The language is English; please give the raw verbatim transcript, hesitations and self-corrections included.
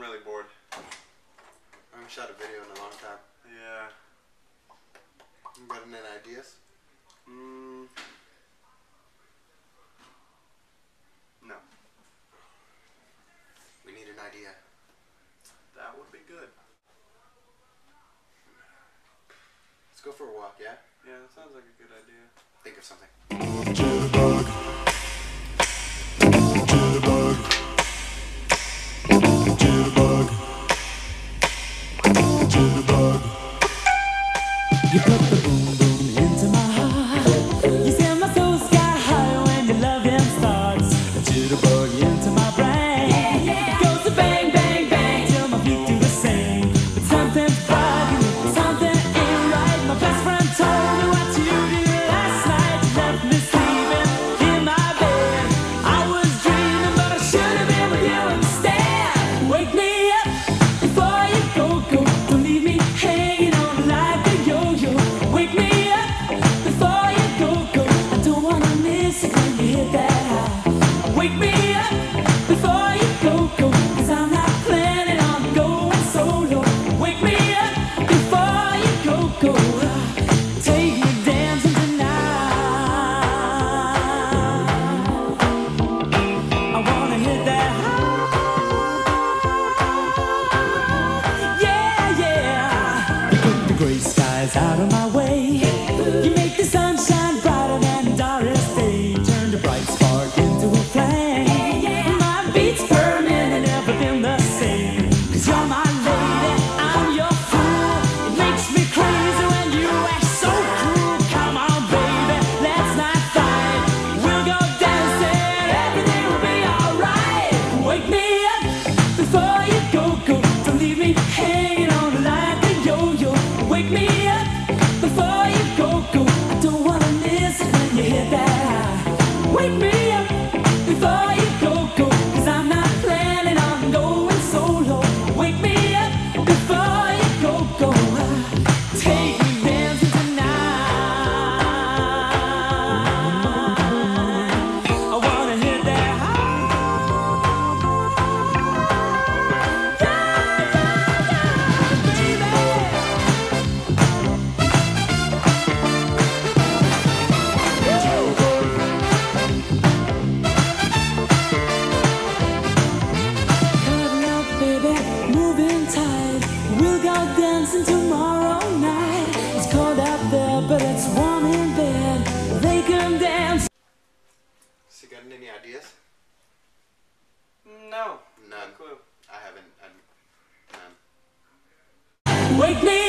really bored. I haven't shot a video in a long time. Yeah. You got any ideas? Mm. No. We need an idea. That would be good. Let's go for a walk, yeah? Yeah, that sounds like a good idea. Think of something. Jitterbug. Jitterbug. Jitterbug. Jitterbug. You put the boom boom into my heart. You send my soul sky high when your loving starts. A jitterbug into my brain. Yeah, yeah. It goes to bang, bang, bang till my feet do the same. But something's bugging me, something ain't right. My best friend told me what you did last night. You left me sleeping in my bed. I was dreaming, but I should have been with you instead. Wake me up before you go, go. Don't leave me hanging on like a yo-yo. Wake me up before you go, go. I don't wanna miss it when you hit that high. Wake me up before you go, go. Cause I'm not planning on going solo. Wake me up before you go, go. Take me dancing tonight. I wanna hit that high. Yeah, yeah. You put the gray skies out of my way. You make the sunshine brighter than Doris Day. Turn the bright spark into a flame. My beats burning and never been the same. Cause you're my lady, I'm your fool. It makes me crazy when you act so cruel. Come on, baby, let's not fight. We'll go dancing, everything will be alright. Wake me up before you go, go. Don't leave me hanging on like a yo-yo. Wake me up before you go, go. I don't wanna miss it when you hit that high. Wake me up before you go, go. Cause I'm not planning on going solo. Wake me up before you go, go. Take me dancing tonight. I wanna hit that high. Yeah, yeah, yeah, Coming up, baby, moving tight. We'll go dancing tomorrow night. It's cold out there, but it's warm in bed. They can dance. So you got any ideas? No. None. Clue. I haven't. I'm, none. Wake me